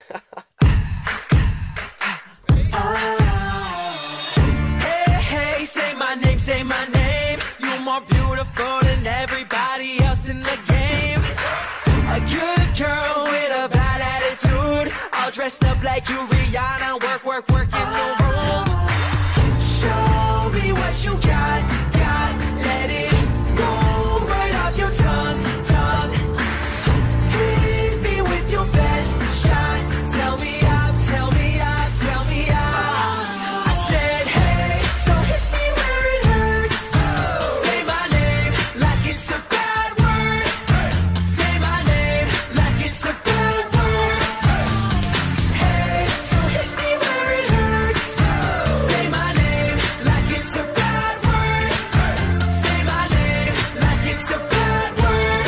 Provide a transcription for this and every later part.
Hey, hey, say my name, say my name. You're more beautiful than everybody else in the game. A good girl with a bad attitude, all dressed up like you, Rihanna. Work, work, work in the room. Show me what you got, got. Let it roll right off your tongue, tongue. Hit me with your best shot. Tell me up, tell me up, tell me up. I said hey, so hit me where it hurts. Say my name like it's a bad word. Say my name like it's a bad word. Hey, so hit me where it hurts. Say my name like it's a bad word. Say my name like it's a bad word.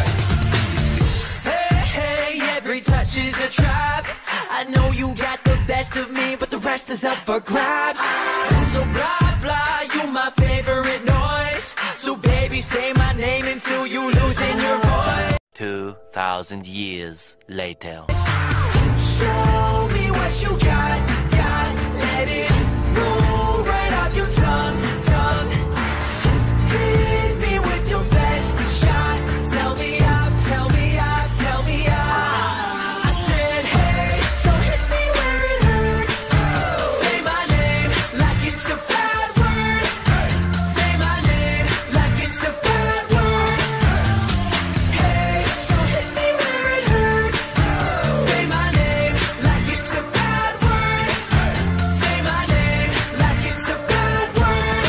Hey, hey, every touch is a trap. I know you got the best of me, but the rest is up for grabs. So blah, blah, you my favorite noise. So baby, say my name until you losing your voice. 2,000 years later. Show me what you got, got. Let it roll right off your tongue, tongue. Hit me with your best shot. Tell me up, tell me up, tell me up. I said hey, so hit me where it hurts. Say my name like it's a bad word. Say my name like it's a bad word. Hey, so hit me where it hurts. Say my name like it's a bad word. Say my name like it's a bad word.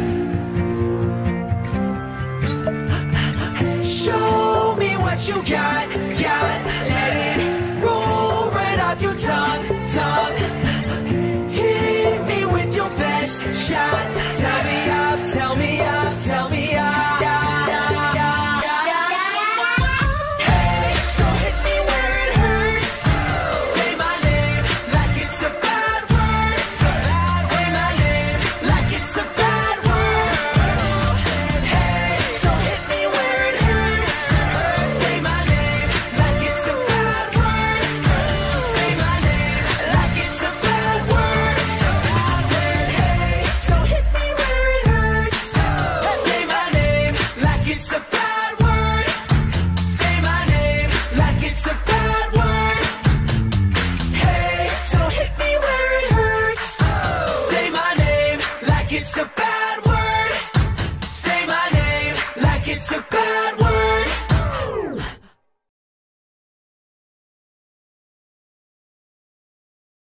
Show me what you got.